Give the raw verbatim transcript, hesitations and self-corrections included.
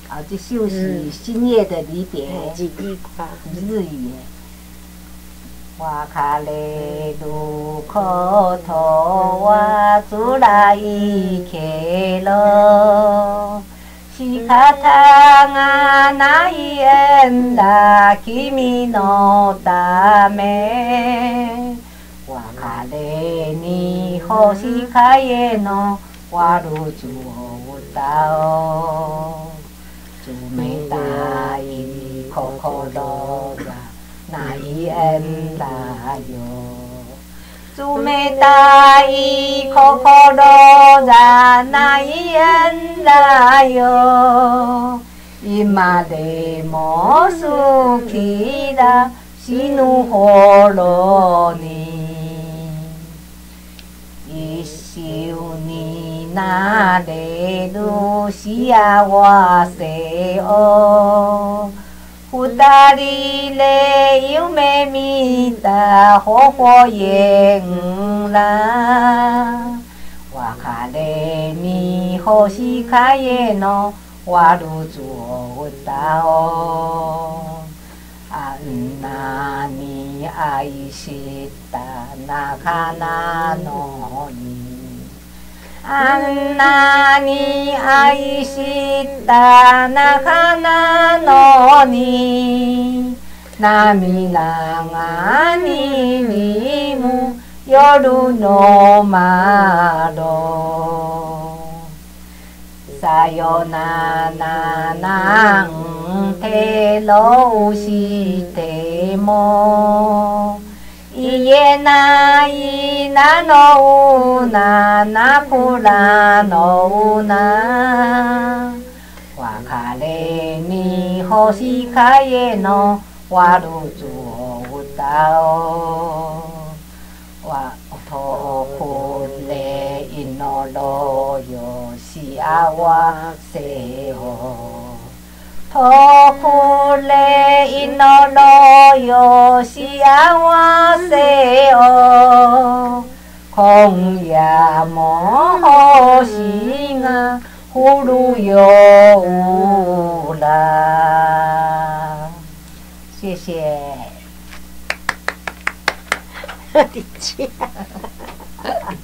啊，这首是新叶的离别， 日语歌， 日语的。別れることは辛いけど仕方がないんだ君のため別れに星影のワルツを歌おう冷たい心がないんだよ冷たい心じゃないんだよ今でも好きだ死ぬ頃に一緒になれる幸せを二人で夢見た微笑んだ別れに星影のワルツを歌おうあんなに愛した仲なのにあんなに愛した仲なのに涙がにじむ夜の窓さよならなんてどうしても言えないなのな泣くらのな別れに星影のワルツを歌おう遠くで祈ろうよ幸せを遠くで祈ろうよ幸せを今夜も星が降るようだ谢谢你这样。